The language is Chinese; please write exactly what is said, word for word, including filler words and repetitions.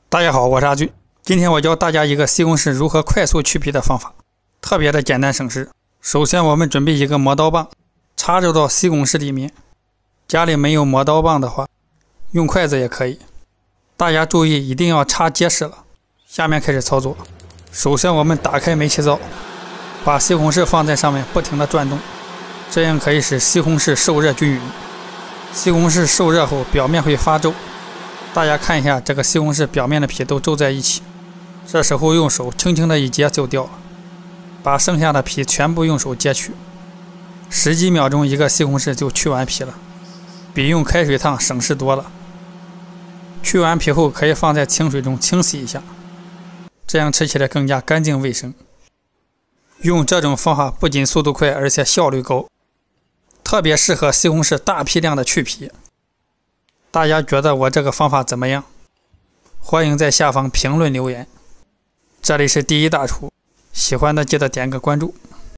大家好，我是阿俊。今天我教大家一个西红柿如何快速去皮的方法，特别的简单省事。首先，我们准备一个磨刀棒，插入到西红柿里面。家里没有磨刀棒的话，用筷子也可以。大家注意，一定要插结实了。下面开始操作。首先，我们打开煤气灶，把西红柿放在上面，不停地转动，这样可以使西红柿受热均匀。西红柿受热后，表面会发皱。大家看一下，这个西红柿表面的皮都皱在一起，这时候用手轻轻的一揭就掉了，把剩下的皮全部用手揭去，十几秒钟一个西红柿就去完皮了，比用开水烫省事多了。去完皮后可以放在清水中清洗一下，这样吃起来更加干净卫生。用这种方法不仅速度快，而且效率高，特别适合西红柿大批量的去皮。大家觉得我这个方法怎么样？欢迎在下方评论留言。这里是第一大厨，喜欢的记得点个关注。